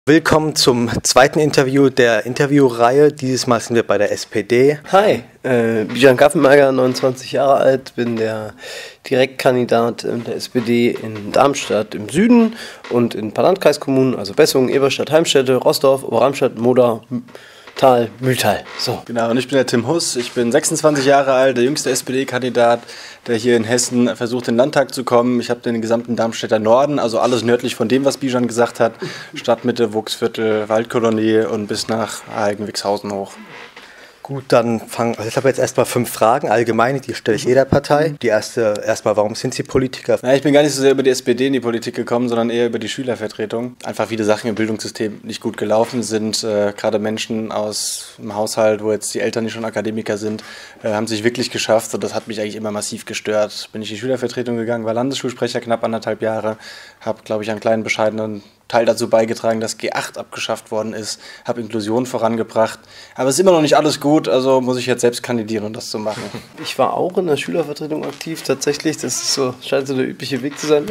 Willkommen zum zweiten Interview der Interviewreihe. Dieses Mal sind wir bei der SPD. Hi, Bijan Gaffenberger, 29 Jahre alt, bin der Direktkandidat der SPD in Darmstadt im Süden und in ein paar Landkreiskommunen, also Bessungen, Eberstadt, Heimstätte, Roßdorf, Oberramstadt, Moder, Tal, Mühltal. So. Genau, und ich bin der Tim Huss, ich bin 26 Jahre alt, der jüngste SPD-Kandidat, der hier in Hessen versucht, in den Landtag zu kommen. Ich habe den gesamten Darmstädter Norden, also alles nördlich von dem, was Bijan gesagt hat, Stadtmitte, Wuchsviertel, Waldkolonie und bis nach Eigen-Wixhausen hoch. Gut, dann ich habe jetzt erstmal 5 Fragen, allgemeine, die stelle ich jeder Partei. Die erste, erstmal, warum sind Sie Politiker? Ich bin gar nicht so sehr über die SPD in die Politik gekommen, sondern eher über die Schülervertretung. Einfach viele Sachen im Bildungssystem nicht gut gelaufen sind. Gerade Menschen aus dem Haushalt, wo jetzt die Eltern nicht schon Akademiker sind, haben sich wirklich geschafft. Und das hat mich eigentlich immer massiv gestört. Bin ich in die Schülervertretung gegangen, war Landesschulsprecher knapp 1,5 Jahre, habe, glaube ich, einen kleinen bescheidenen Teil dazu beigetragen, dass G8 abgeschafft worden ist, habe Inklusion vorangebracht. Aber es ist immer noch nicht alles gut, also muss ich jetzt selbst kandidieren, um das zu machen. Ich war auch in der Schülervertretung aktiv, tatsächlich. Das ist so, scheint so der übliche Weg zu sein.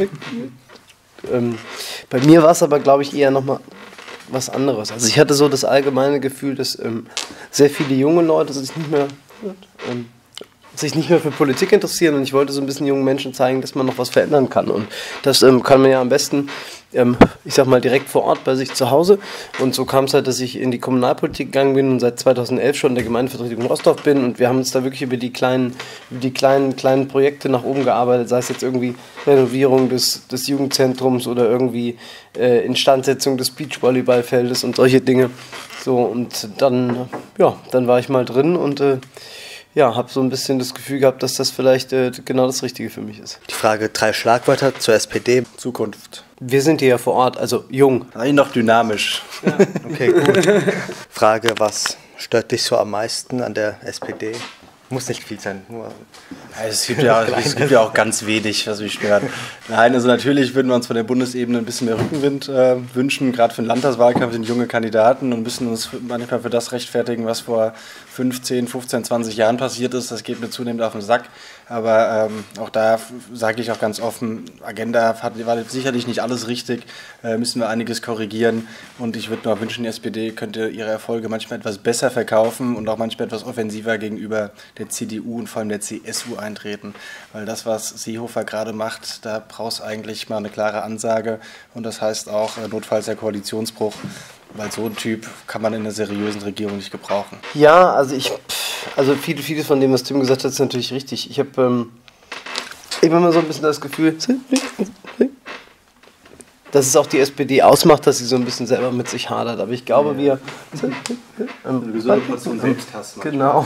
Bei mir war es aber, glaube ich, eher nochmal was anderes. Also ich hatte so das allgemeine Gefühl, dass sehr viele junge Leute sich nicht mehr für Politik interessieren, und ich wollte so ein bisschen jungen Menschen zeigen, dass man noch was verändern kann, und das kann man ja am besten, ich sag mal, direkt vor Ort bei sich zu Hause, und so kam es halt, dass ich in die Kommunalpolitik gegangen bin und seit 2011 schon in der Gemeindevertretung in Roßdorf bin, und wir haben uns da wirklich über die kleinen Projekte nach oben gearbeitet, sei es jetzt irgendwie Renovierung des Jugendzentrums oder irgendwie Instandsetzung des Beachvolleyballfeldes und solche Dinge. So, und dann war ich mal drin und habe so ein bisschen das Gefühl gehabt, dass das vielleicht genau das Richtige für mich ist. Die Frage, 3 Schlagwörter zur SPD. Zukunft. Wir sind hier ja vor Ort, also jung. Eigentlich noch dynamisch. Ja. Okay, gut. Frage, was stört dich so am meisten an der SPD? Muss nicht viel sein. Nur es gibt ja auch ganz wenig, was mich stört. Nein, also natürlich würden wir uns von der Bundesebene ein bisschen mehr Rückenwind wünschen. Gerade für den Landtagswahlkampf sind junge Kandidaten und müssen uns manchmal für das rechtfertigen, was vor 15, 15, 20 Jahren passiert ist. Das geht mir zunehmend auf den Sack. Aber auch da sage ich auch ganz offen, Agenda war sicherlich nicht alles richtig, müssen wir einiges korrigieren. Und ich würde mir wünschen, die SPD könnte ihre Erfolge manchmal etwas besser verkaufen und auch manchmal etwas offensiver gegenüber der CDU und vor allem der CSU eintreten. Weil das, was Seehofer gerade macht, da brauchst du eigentlich mal eine klare Ansage. Und das heißt auch notfalls der Koalitionsbruch. Weil so ein Typ kann man in einer seriösen Regierung nicht gebrauchen. Ja, also vieles von dem, was Tim gesagt hat, ist natürlich richtig. Ich habe immer mal so ein bisschen das Gefühl, dass es auch die SPD ausmacht, dass sie so ein bisschen selber mit sich hadert. Aber ich glaube, wir... Eine gesunde Portion Selbsthass. Genau.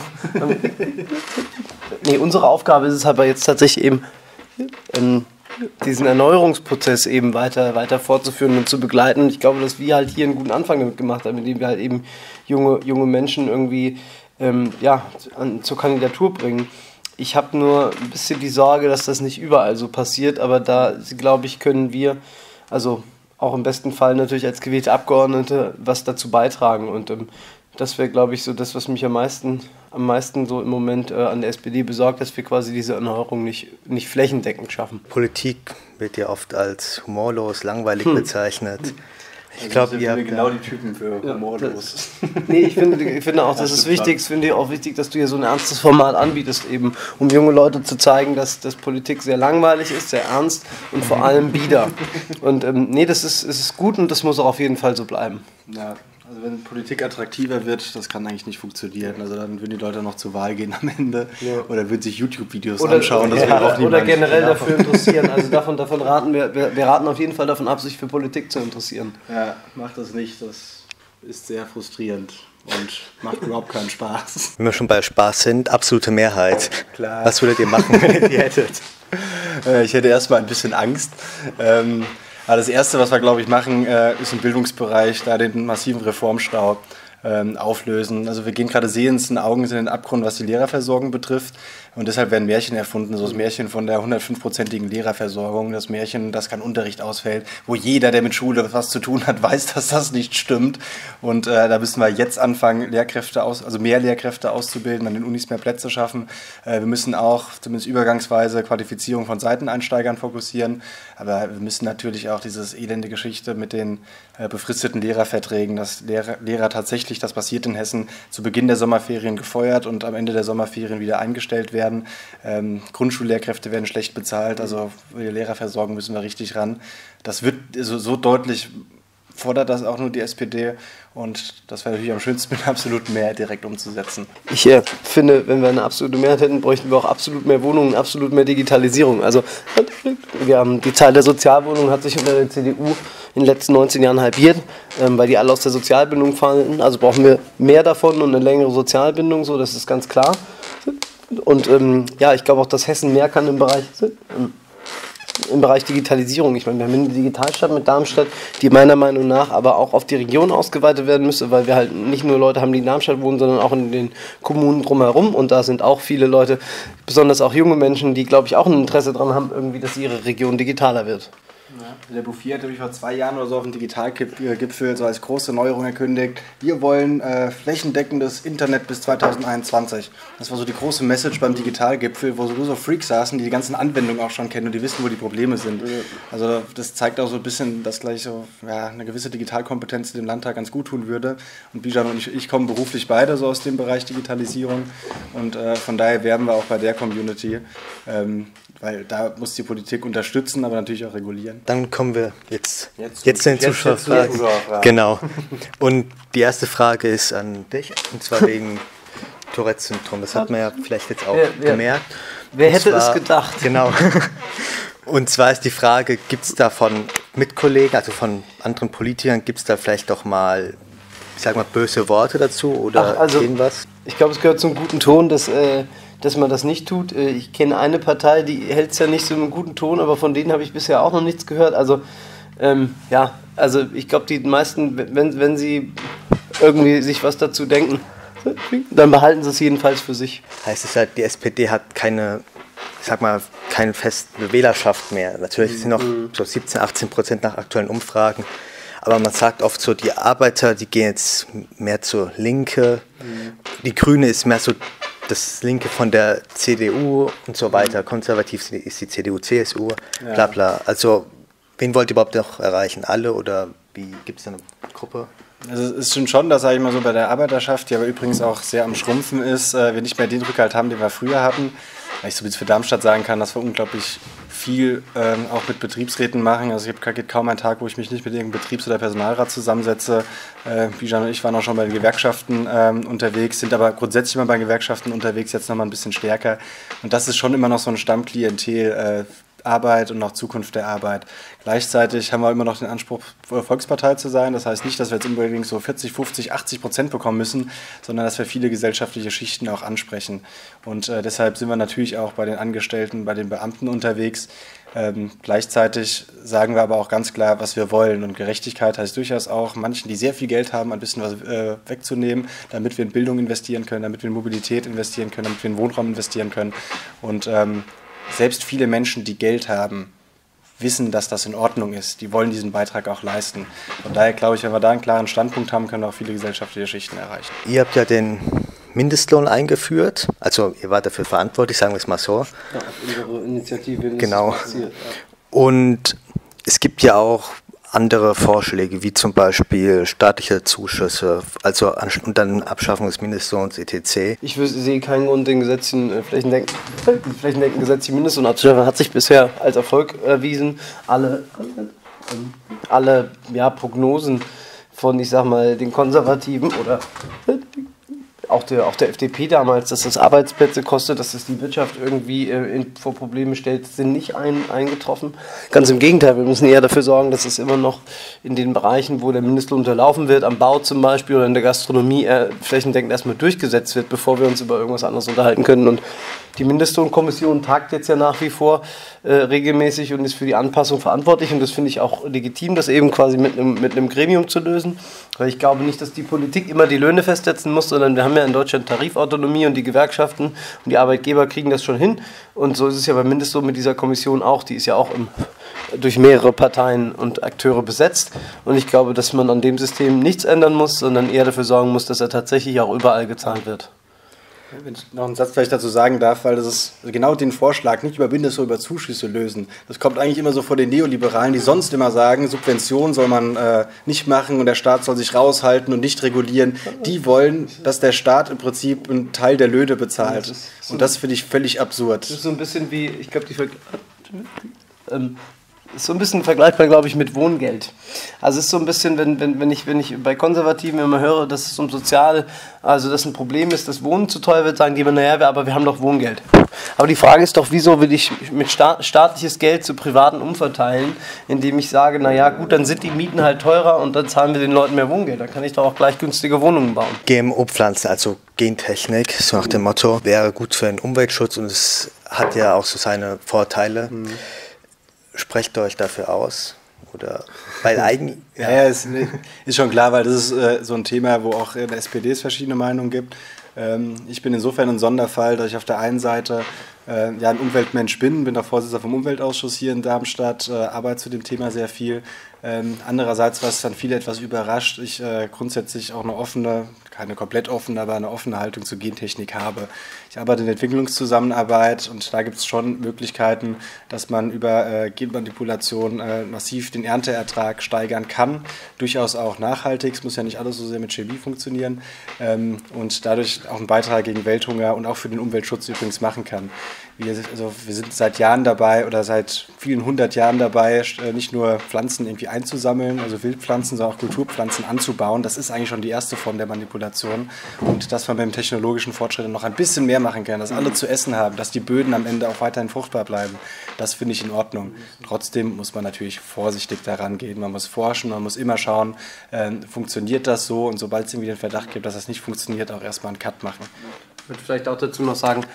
Unsere Aufgabe ist es aber jetzt tatsächlich eben, diesen Erneuerungsprozess eben weiter fortzuführen und zu begleiten. Ich glaube, dass wir halt hier einen guten Anfang damit gemacht haben, indem wir halt eben junge Menschen irgendwie zur Kandidatur bringen. Ich habe nur ein bisschen die Sorge, dass das nicht überall so passiert, aber da, glaube ich, können wir, also auch im besten Fall natürlich als gewählte Abgeordnete, was dazu beitragen. Und das wäre, glaube ich, so das, was mich am meisten so im Moment an der SPD besorgt, dass wir quasi diese Erneuerung nicht flächendeckend schaffen. Politik wird ja oft als humorlos, langweilig bezeichnet. Ich glaube, ihr habt genau die Typen für humorlos. Ich finde auch, das ist wichtig. Ich finde auch wichtig, dass du hier so ein ernstes Format anbietest, eben, um junge Leute zu zeigen, dass Politik sehr langweilig ist, sehr ernst und vor allem bieder. Und das ist gut, und das muss auch auf jeden Fall so bleiben. Ja. Also wenn Politik attraktiver wird, das kann eigentlich nicht funktionieren. Also dann würden die Leute noch zur Wahl gehen am Ende, oder würden sich YouTube-Videos anschauen. Das oder generell dafür interessieren. Also davon raten wir raten auf jeden Fall davon ab, sich für Politik zu interessieren. Ja, macht das nicht. Das ist sehr frustrierend und macht überhaupt keinen Spaß. Wenn wir schon bei Spaß sind, absolute Mehrheit. Klar. Was würdet ihr machen, wenn ihr die hättet? Ich hätte erstmal ein bisschen Angst. Aber das Erste, was wir, glaube ich, machen, ist im Bildungsbereich da den massiven Reformstau auflösen. Also wir gehen gerade sehends in Augen in den Abgrund, was die Lehrerversorgung betrifft, Und deshalb werden Märchen erfunden, so das Märchen von der 105-prozentigen Lehrerversorgung, das Märchen, dass kein Unterricht ausfällt, wo jeder, der mit Schule was zu tun hat, weiß, dass das nicht stimmt. Und da müssen wir jetzt anfangen, mehr Lehrkräfte auszubilden, an den Unis mehr Plätze schaffen. Wir müssen auch zumindest übergangsweise Qualifizierung von Seiteneinsteigern fokussieren. Aber wir müssen natürlich auch dieses elende Geschichte mit den befristeten Lehrerverträgen, dass Lehrer tatsächlich, das passiert in Hessen, zu Beginn der Sommerferien gefeuert und am Ende der Sommerferien wieder eingestellt werden. Grundschullehrkräfte werden schlecht bezahlt, also die Lehrerversorgung müssen wir richtig ran. Das wird so deutlich, fordert das auch nur die SPD und das wäre natürlich am schönsten mit absoluten Mehrheit direkt umzusetzen. Ich finde, wenn wir eine absolute Mehrheit hätten, bräuchten wir auch absolut mehr Wohnungen, absolut mehr Digitalisierung. Also wir haben die Zahl der Sozialwohnungen hat sich unter der CDU in den letzten 19 Jahren halbiert, weil die alle aus der Sozialbindung fallen. Also brauchen wir mehr davon und eine längere Sozialbindung, so, das ist ganz klar. Und ich glaube auch, dass Hessen mehr kann im Bereich Digitalisierung. Ich meine, wir haben eine Digitalstadt mit Darmstadt, die meiner Meinung nach aber auch auf die Region ausgeweitet werden müsste, weil wir halt nicht nur Leute haben, die in Darmstadt wohnen, sondern auch in den Kommunen drumherum. Und da sind auch viele Leute, besonders auch junge Menschen, die, glaube ich, auch ein Interesse daran haben, irgendwie, dass ihre Region digitaler wird. Ja, der Bouffier hat nämlich vor 2 Jahren oder so auf dem Digitalgipfel so als große Neuerung gekündigt, wir wollen flächendeckendes Internet bis 2021. Das war so die große Message beim Digitalgipfel, wo so Freaks saßen, die ganzen Anwendungen auch schon kennen und die wissen, wo die Probleme sind. Also das zeigt auch so ein bisschen, dass gleich so eine gewisse Digitalkompetenz dem Landtag ganz gut tun würde. Und Bijan und ich kommen beruflich beide so aus dem Bereich Digitalisierung und von daher werben wir auch bei der Community, weil da muss die Politik unterstützen, aber natürlich auch regulieren. Dann kommen wir jetzt zu den Zuschauerfragen. Genau. Und die erste Frage ist an dich, und zwar wegen Tourette-Syndrom. Das hat man ja vielleicht jetzt auch gemerkt. Wer hätte es gedacht? Genau. Und zwar ist die Frage, gibt es da von Mitkollegen, also von anderen Politikern, gibt es da vielleicht doch mal, ich sag mal, böse Worte dazu oder irgendwas? Ich glaube, es gehört zum guten Ton, dass man das nicht tut. Ich kenne eine Partei, die hält es ja nicht so im guten Ton, aber von denen habe ich bisher auch noch nichts gehört. Also ich glaube, die meisten, wenn sie irgendwie sich was dazu denken, dann behalten sie es jedenfalls für sich. Heißt es halt, die SPD hat keine feste Wählerschaft mehr. Natürlich sind noch so 17-18% nach aktuellen Umfragen. Aber man sagt oft so, die Arbeiter, die gehen jetzt mehr zur Linke. Die Grüne ist mehr so das Linke von der CDU und so weiter. Konservativ ist die CDU, CSU, bla bla. Also, wen wollt ihr überhaupt noch erreichen? Alle oder wie? Gibt es da eine Gruppe? Also es ist schon, dass, sage ich mal so, bei der Arbeiterschaft, die aber übrigens auch sehr am Schrumpfen ist, wir nicht mehr den Rückhalt haben, den wir früher hatten. Weil ich so jetzt für Darmstadt sagen kann, dass wir unglaublich viel auch mit Betriebsräten machen. Also es gibt kaum einen Tag, wo ich mich nicht mit irgendeinem Betriebs- oder Personalrat zusammensetze. Bijan und ich waren auch schon bei den Gewerkschaften unterwegs, sind aber grundsätzlich immer bei Gewerkschaften unterwegs, jetzt nochmal ein bisschen stärker. Und das ist schon immer noch so ein Stammklientel, Arbeit und auch Zukunft der Arbeit. Gleichzeitig haben wir immer noch den Anspruch, Volkspartei zu sein. Das heißt nicht, dass wir jetzt unbedingt so 40, 50, 80% bekommen müssen, sondern dass wir viele gesellschaftliche Schichten auch ansprechen. Und deshalb sind wir natürlich auch bei den Angestellten, bei den Beamten unterwegs. Gleichzeitig sagen wir aber auch ganz klar, was wir wollen. Und Gerechtigkeit heißt durchaus auch, manchen, die sehr viel Geld haben, ein bisschen was wegzunehmen, damit wir in Bildung investieren können, damit wir in Mobilität investieren können, damit wir in Wohnraum investieren können. Und selbst viele Menschen, die Geld haben, wissen, dass das in Ordnung ist. Die wollen diesen Beitrag auch leisten. Von daher glaube ich, wenn wir da einen klaren Standpunkt haben, können wir auch viele gesellschaftliche Schichten erreichen. Ihr habt ja den Mindestlohn eingeführt. Also ihr wart dafür verantwortlich, sagen wir es mal so. Ja, unsere Initiative ist genau. passiert. Ja. Und es gibt ja auch andere Vorschläge, wie zum Beispiel staatliche Zuschüsse, also und dann Abschaffung des Mindestlohns, etc. Ich sehe keinen Grund, den flächendeckenden gesetzlichen Mindestlohn abzuschaffen. Hat sich bisher als Erfolg erwiesen. Alle Prognosen von, ich sag mal, den Konservativen oder auch der FDP damals, dass das Arbeitsplätze kostet, dass es die Wirtschaft irgendwie vor Probleme stellt, sind nicht eingetroffen. Ganz im Gegenteil, wir müssen eher dafür sorgen, dass es immer noch in den Bereichen, wo der Mindestlohn unterlaufen wird, am Bau zum Beispiel oder in der Gastronomie, flächendeckend erstmal durchgesetzt wird, bevor wir uns über irgendwas anderes unterhalten können. Und Die Mindestlohnkommission tagt jetzt ja nach wie vor regelmäßig und ist für die Anpassung verantwortlich und das finde ich auch legitim, das eben quasi mit einem Gremium zu lösen, weil ich glaube nicht, dass die Politik immer die Löhne festsetzen muss, sondern wir haben ja in Deutschland Tarifautonomie und die Gewerkschaften und die Arbeitgeber kriegen das schon hin und so ist es ja beim Mindestlohn mit dieser Kommission auch, die ist ja auch durch mehrere Parteien und Akteure besetzt und ich glaube, dass man an dem System nichts ändern muss, sondern eher dafür sorgen muss, dass er tatsächlich auch überall gezahlt wird. Wenn ich noch einen Satz vielleicht dazu sagen darf, weil das ist genau den Vorschlag, nicht über Mindestlohn, über Zuschüsse lösen. Das kommt eigentlich immer so vor den Neoliberalen, die sonst immer sagen, Subventionen soll man nicht machen und der Staat soll sich raushalten und nicht regulieren. Die wollen, dass der Staat im Prinzip einen Teil der Löhne bezahlt. Und das finde ich völlig absurd. Das ist so ein bisschen wie, ich glaube, ist so ein bisschen vergleichbar, glaube ich, mit Wohngeld. Also es ist so ein bisschen, wenn ich bei Konservativen immer höre, dass es also dass ein Problem ist, dass Wohnen zu teuer wird, sagen die immer, naja, aber wir haben doch Wohngeld. Aber die Frage ist doch, wieso will ich mit staatliches Geld zu Privaten umverteilen, indem ich sage, naja gut, dann sind die Mieten halt teurer und dann zahlen wir den Leuten mehr Wohngeld. Dann kann ich doch auch gleich günstige Wohnungen bauen. GMO-Pflanzen, also Gentechnik, so nach dem Motto, wäre gut für den Umweltschutz und es hat ja auch so seine Vorteile. Sprecht ihr euch dafür aus? Oder weil eigentlich. Ja, ist schon klar, weil das ist so ein Thema, wo auch in der SPD es verschiedene Meinungen gibt. Ich bin insofern ein Sonderfall, dass ich auf der einen Seite ein Umweltmensch bin auch Vorsitzender vom Umweltausschuss hier in Darmstadt, arbeite zu dem Thema sehr viel. Andererseits, was dann viele etwas überrascht, ich grundsätzlich auch eine offene, keine komplett offene, aber eine offene Haltung zur Gentechnik habe. Ich arbeite in der Entwicklungszusammenarbeit und da gibt es schon Möglichkeiten, dass man über Genmanipulation massiv den Ernteertrag steigern kann. Durchaus auch nachhaltig, es muss ja nicht alles so sehr mit Chemie funktionieren und dadurch auch einen Beitrag gegen Welthunger und auch für den Umweltschutz übrigens machen kann. Wir sind seit Jahren dabei oder seit vielen 100 Jahren dabei, nicht nur Pflanzen irgendwie einzusammeln, also Wildpflanzen, sondern auch Kulturpflanzen anzubauen. Das ist eigentlich schon die erste Form der Manipulation. Und dass man beim technologischen Fortschritt noch ein bisschen mehr machen kann, dass alle zu essen haben, dass die Böden am Ende auch weiterhin fruchtbar bleiben, das finde ich in Ordnung. Trotzdem muss man natürlich vorsichtig daran gehen. Man muss forschen, man muss immer schauen, funktioniert das so? Und sobald es irgendwie den Verdacht gibt, dass das nicht funktioniert, auch erstmal einen Cut machen. Ich würde vielleicht auch dazu noch sagen,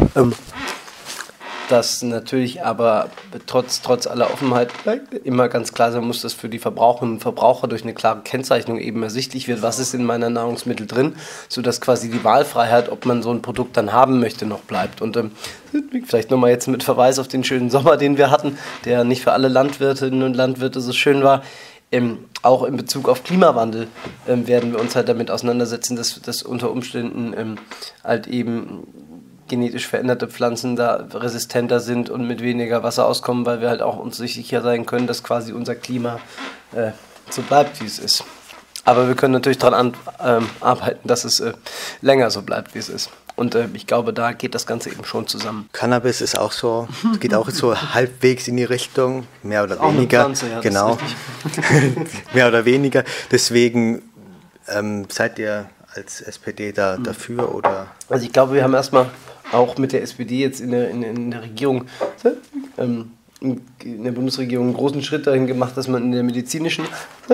dass natürlich aber trotz aller Offenheit immer ganz klar sein muss, dass für die Verbraucherinnen und Verbraucher durch eine klare Kennzeichnung eben ersichtlich wird, was ist in meiner Nahrungsmittel drin, sodass quasi die Wahlfreiheit, ob man so ein Produkt dann haben möchte, noch bleibt. Und vielleicht nochmal jetzt mit Verweis auf den schönen Sommer, den wir hatten, der nicht für alle Landwirtinnen und Landwirte so schön war. Auch in Bezug auf Klimawandel werden wir uns halt damit auseinandersetzen, dass unter Umständen halt eben genetisch veränderte Pflanzen da resistenter sind und mit weniger Wasser auskommen, weil wir halt auch uns sicher sein können, dass quasi unser Klima so bleibt, wie es ist. Aber wir können natürlich daran arbeiten, dass es länger so bleibt, wie es ist. Und ich glaube, da geht das Ganze eben schon zusammen. Cannabis ist auch so, geht auch so halbwegs in die Richtung, mehr oder auch weniger. Eine Pflanze, ja, genau. Mehr oder weniger. Deswegen seid ihr als SPD da dafür oder? Also ich glaube, wir haben erstmal auch mit der SPD jetzt in der Regierung, in der Bundesregierung einen großen Schritt dahin gemacht, dass man in der medizinischen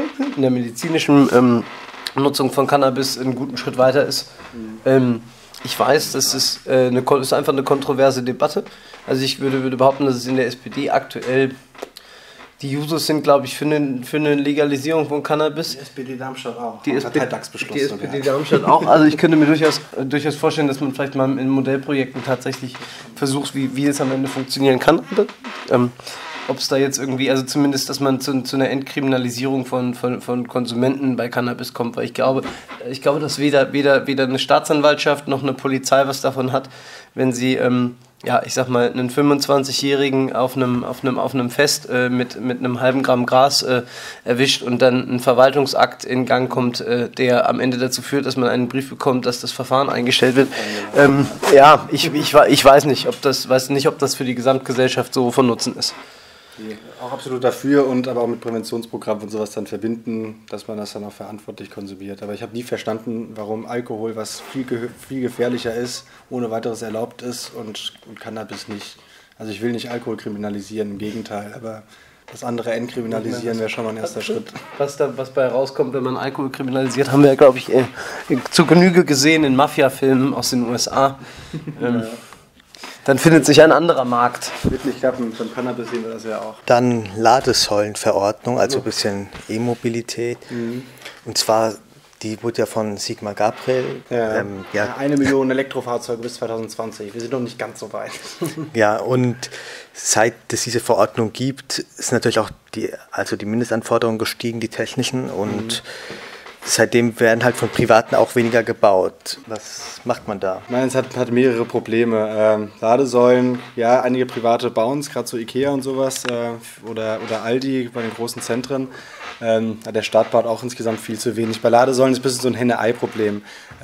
Nutzung von Cannabis einen guten Schritt weiter ist. Ich weiß, das ist einfach eine kontroverse Debatte. Also ich würde behaupten, dass es in der SPD aktuell die Jusos sind, glaube ich, für eine Legalisierung von Cannabis. Die SPD Darmstadt auch. Die SPD Darmstadt auch. Also ich könnte mir durchaus vorstellen, dass man vielleicht mal in Modellprojekten tatsächlich versucht, wie es am Ende funktionieren kann. Ob es da jetzt irgendwie, also zumindest, dass man zu einer Entkriminalisierung von Konsumenten bei Cannabis kommt, weil ich glaube, dass weder eine Staatsanwaltschaft noch eine Polizei was davon hat, wenn sie ich sag mal, einen 25-Jährigen auf einem Fest mit einem halben Gramm Gras erwischt und dann ein Verwaltungsakt in Gang kommt, der am Ende dazu führt, dass man einen Brief bekommt, dass das Verfahren eingestellt wird. Ich weiß nicht, ob das für die Gesamtgesellschaft so von Nutzen ist. Auch absolut dafür und aber auch mit Präventionsprogrammen und sowas dann verbinden, dass man das dann auch verantwortlich konsumiert. Aber ich habe nie verstanden, warum Alkohol, was viel gefährlicher ist, ohne weiteres erlaubt ist und Cannabis nicht. Also ich will nicht Alkohol kriminalisieren, im Gegenteil, aber das andere entkriminalisieren wäre schon mal ein erster Schritt. Was bei rauskommt, wenn man Alkohol kriminalisiert, haben wir ja, glaube ich, zu Genüge gesehen in Mafia-Filmen aus den USA. dann findet sich ein anderer Markt. Wird nicht klappen, von Cannabis sehen wir das ja auch. Dann Ladesäulenverordnung, also ein bisschen E-Mobilität. Und zwar, die wurde ja von Sigmar Gabriel. 1 Million Elektrofahrzeuge bis 2020. Wir sind noch nicht ganz so weit. Ja, und seit es diese Verordnung gibt, ist natürlich auch die Mindestanforderungen gestiegen, die technischen. Und seitdem werden halt von Privaten auch weniger gebaut. Was macht man da? Ich meine, es hat mehrere Probleme. Ladesäulen, ja, einige Private bauen es, gerade so Ikea und sowas oder Aldi bei den großen Zentren. Der Staat baut auch insgesamt viel zu wenig. Bei Ladesäulen ist es ein bisschen so ein Henne-Ei-Problem.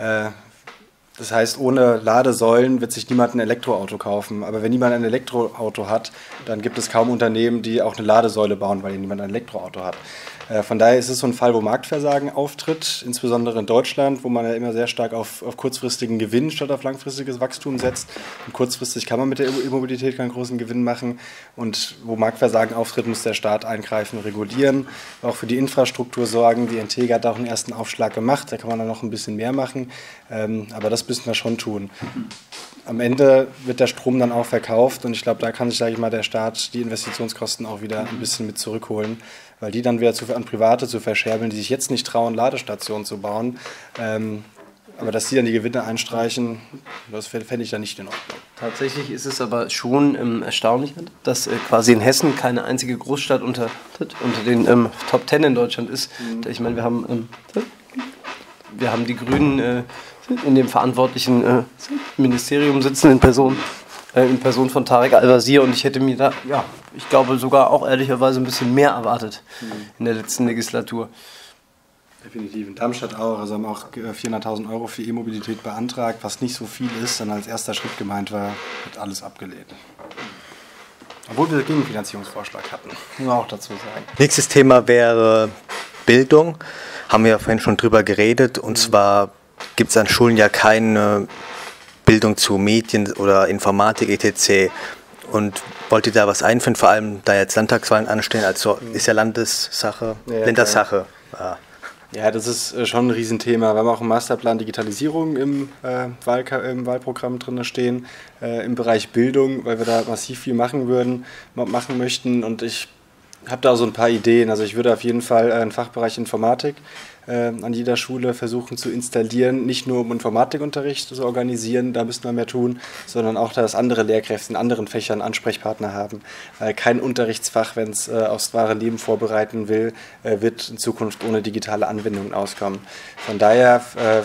Das heißt, ohne Ladesäulen wird sich niemand ein Elektroauto kaufen. Aber wenn niemand ein Elektroauto hat, dann gibt es kaum Unternehmen, die auch eine Ladesäule bauen, weil niemand ein Elektroauto hat. Von daher ist es so ein Fall, wo Marktversagen auftritt, insbesondere in Deutschland, wo man ja immer sehr stark auf kurzfristigen Gewinn statt auf langfristiges Wachstum setzt. Und kurzfristig kann man mit der E-Mobilität keinen großen Gewinn machen. Und wo Marktversagen auftritt, muss der Staat eingreifen, regulieren, auch für die Infrastruktur sorgen. Die Integra hat auch einen ersten Aufschlag gemacht, da kann man dann noch ein bisschen mehr machen. Aber das müssen wir schon tun. Am Ende wird der Strom dann auch verkauft und ich glaube, da kann sich, sage ich mal, der Staat die Investitionskosten auch wieder ein bisschen mit zurückholen, weil die dann wieder an Private zu verscherbeln, die sich jetzt nicht trauen, Ladestationen zu bauen. Aber dass die dann die Gewinne einstreichen, das fände ich dann nicht in Ordnung. Tatsächlich ist es aber schon erstaunlich, dass quasi in Hessen keine einzige Großstadt unter den Top 10 in Deutschland ist. Ich meine, wir haben die Grünen in dem verantwortlichen Ministerium sitzen in Person von Tarek Al-Wazir und ich hätte mir da, ich glaube sogar auch ehrlicherweise ein bisschen mehr erwartet in der letzten Legislatur. Definitiv. In Darmstadt auch. Also haben auch 400.000 € für E-Mobilität beantragt, was nicht so viel ist, dann als erster Schritt gemeint war, wird alles abgelehnt. Obwohl wir einen Gegenfinanzierungsvorschlag hatten, muss man auch dazu sagen. Nächstes Thema wäre Bildung. Haben wir ja vorhin schon drüber geredet. Und zwar gibt es an Schulen ja keine Bildung zu Medien oder Informatik etc. Und wollt ihr da was einführen, vor allem da jetzt Landtagswahlen anstehen, also ist ja Landessache, Ländersache. Ja, das ist schon ein Riesenthema. Wir haben auch einen Masterplan Digitalisierung im Wahlprogramm drin stehen, im Bereich Bildung, weil wir da massiv viel machen möchten. Und ich habe da so ein paar Ideen. Also ich würde auf jeden Fall einen Fachbereich Informatik an jeder Schule versuchen zu installieren, nicht nur um Informatikunterricht zu organisieren, da müssten wir mehr tun, sondern auch, dass andere Lehrkräfte in anderen Fächern Ansprechpartner haben. Kein Unterrichtsfach, wenn es aufs wahre Leben vorbereiten will, wird in Zukunft ohne digitale Anwendungen auskommen. Von daher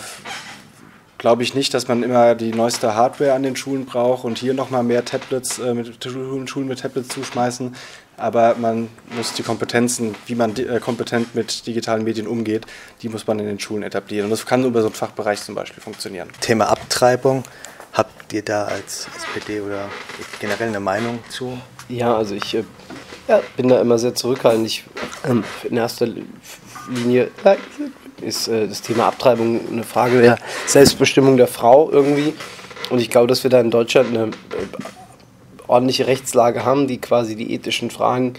glaube ich nicht, dass man immer die neueste Hardware an den Schulen braucht und hier nochmal mehr Tablets Schulen mit Tablets zuschmeißen. Aber man muss die Kompetenzen, wie man kompetent mit digitalen Medien umgeht, die muss man in den Schulen etablieren. Und das kann über so einen Fachbereich zum Beispiel funktionieren. Thema Abtreibung. Habt ihr da als SPD oder generell eine Meinung zu? Ja, also ich bin da immer sehr zurückhaltend. In erster Linie ist das Thema Abtreibung eine Frage der Selbstbestimmung der Frau irgendwie. Und ich glaube, dass wir da in Deutschland eine ordentliche Rechtslage haben, die quasi die ethischen Fragen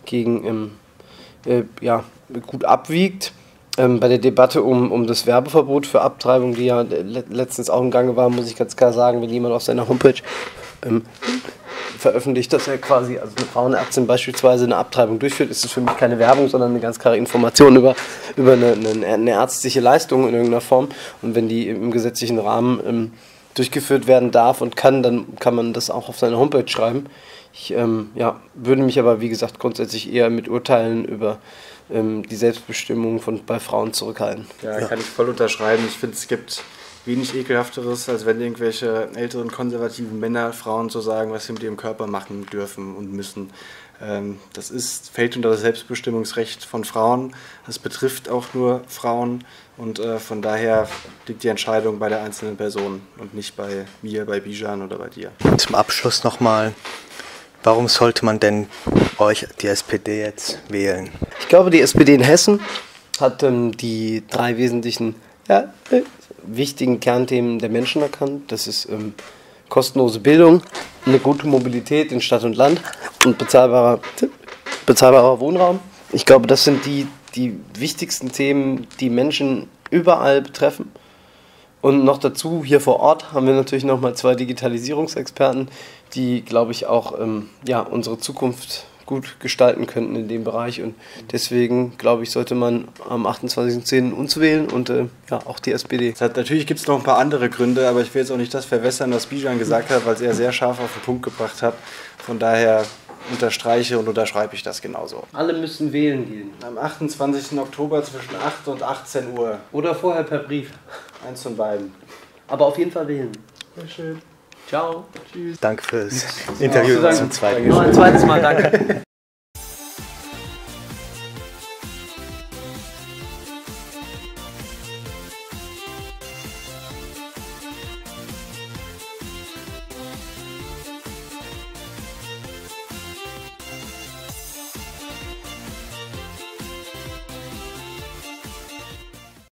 gut abwiegt. Bei der Debatte um das Werbeverbot für Abtreibung, die ja letztens auch im Gange war, muss ich ganz klar sagen, wenn jemand auf seiner Homepage veröffentlicht, dass er quasi, also eine Frauenärztin beispielsweise eine Abtreibung durchführt, ist es für mich keine Werbung, sondern eine ganz klare Information über eine ärztliche Leistung in irgendeiner Form. Und wenn die im gesetzlichen Rahmen durchgeführt werden darf und kann, dann kann man das auch auf seine Homepage schreiben. Ich würde mich aber, wie gesagt, grundsätzlich eher mit Urteilen über die Selbstbestimmung bei Frauen zurückhalten. Ja, kann ich voll unterschreiben. Ich finde, es gibt wenig Ekelhafteres, als wenn irgendwelche älteren konservativen Männer Frauen zu sagen, was sie mit ihrem Körper machen dürfen und müssen. Das fällt unter das Selbstbestimmungsrecht von Frauen. Das betrifft auch nur Frauen und von daher liegt die Entscheidung bei der einzelnen Person und nicht bei mir, bei Bijan oder bei dir. Zum Abschluss nochmal, warum sollte man denn euch, die SPD, jetzt wählen? Ich glaube, die SPD in Hessen hat die 3 wesentlichen wichtigen Kernthemen der Menschen erkannt. Das ist kostenlose Bildung, eine gute Mobilität in Stadt und Land und bezahlbarer Wohnraum. Ich glaube, das sind die wichtigsten Themen, die Menschen überall betreffen. Und noch dazu, hier vor Ort haben wir natürlich nochmal 2 Digitalisierungsexperten, die glaube ich, auch unsere Zukunft gut gestalten könnten in dem Bereich. Und deswegen, glaube ich, sollte man am 28.10. uns wählen und auch die SPD. Natürlich gibt es noch ein paar andere Gründe, aber ich will jetzt auch nicht das verwässern, was Bijan gesagt hat, weil es er sehr scharf auf den Punkt gebracht hat. Von daher unterstreiche und unterschreibe ich das genauso. Alle müssen wählen gehen. Am 28. Oktober zwischen 8 und 18 Uhr. Oder vorher per Brief. Eins von beiden. Aber auf jeden Fall wählen. Sehr schön. Ciao. Danke fürs Interview zum zweiten Mal. Noch ein zweites Mal danke.